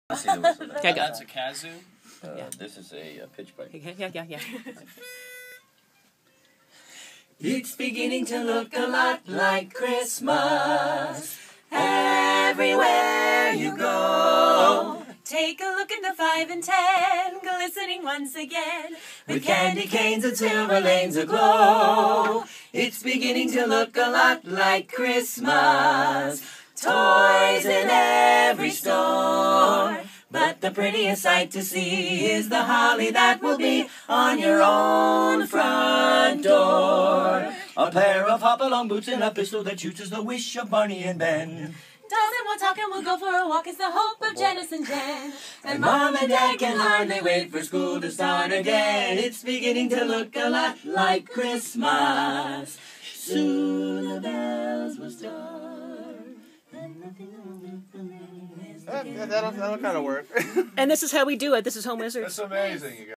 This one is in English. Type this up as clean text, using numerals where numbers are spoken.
Okay, go. That's a kazoo. This is a pitch pipe. Yeah. It's beginning to look a lot like Christmas everywhere you go. Take a look at the 5 and 10 glistening once again with candy canes and silver lanes aglow. It's beginning to look a lot like Christmas. Toys in every store. But the prettiest sight to see is the holly that will be on your own front door. A pair of hop-along boots and a pistol that shoots is the wish of Barney and Ben. Doesn't want talk and we'll go for a walk is the hope of Janice and Jen. And Mom and Dad can hardly wait for school to start again. It's beginning to look a lot like Christmas. Soon the bells will start. That'll kind of work. And this is how we do it. This is Home Wizards. That's amazing, you guys.